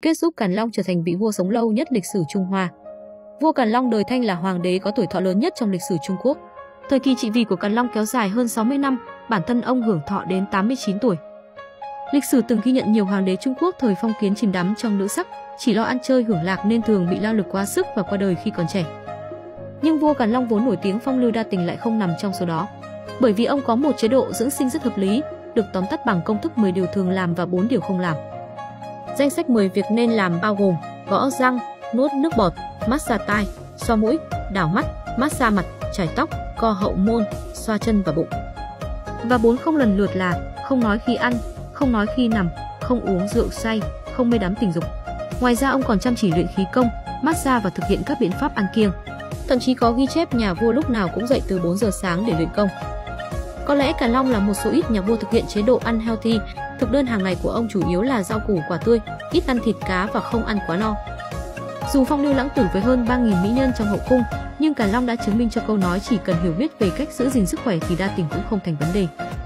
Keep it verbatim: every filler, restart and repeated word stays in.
kết giúp Càn Long trở thành vị vua sống lâu nhất lịch sử Trung Hoa. Vua Càn Long đời Thanh là hoàng đế có tuổi thọ lớn nhất trong lịch sử Trung Quốc. Thời kỳ trị vì của Càn Long kéo dài hơn sáu mươi năm, bản thân ông hưởng thọ đến tám mươi chín tuổi. Lịch sử từng ghi nhận nhiều hoàng đế Trung Quốc thời phong kiến chìm đắm trong nữ sắc, chỉ lo ăn chơi hưởng lạc nên thường bị lao lực quá sức và qua đời khi còn trẻ. Nhưng vua Càn Long vốn nổi tiếng phong lưu đa tình lại không nằm trong số đó, bởi vì ông có một chế độ dưỡng sinh rất hợp lý, được tóm tắt bằng công thức mười điều thường làm và bốn điều không làm. Danh sách mười việc nên làm bao gồm gõ răng, nuốt nước bọt, massage tai, xoa mũi, đảo mắt, massage mặt, chải tóc, co hậu môn, xoa chân và bụng. Và bốn không lần lượt là không nói khi ăn, không nói khi nằm, không uống rượu say, không mê đắm tình dục. Ngoài ra ông còn chăm chỉ luyện khí công, massage và thực hiện các biện pháp ăn kiêng. Thậm chí có ghi chép nhà vua lúc nào cũng dậy từ bốn giờ sáng để luyện công. Có lẽ Càn Long là một số ít nhà vua thực hiện chế độ ăn healthy, thực đơn hàng ngày của ông chủ yếu là rau củ quả tươi, ít ăn thịt cá và không ăn quá no. Dù phong lưu lãng tử với hơn ba nghìn mỹ nhân trong hậu cung, nhưng Càn Long đã chứng minh cho câu nói chỉ cần hiểu biết về cách giữ gìn sức khỏe thì đa tình cũng không thành vấn đề.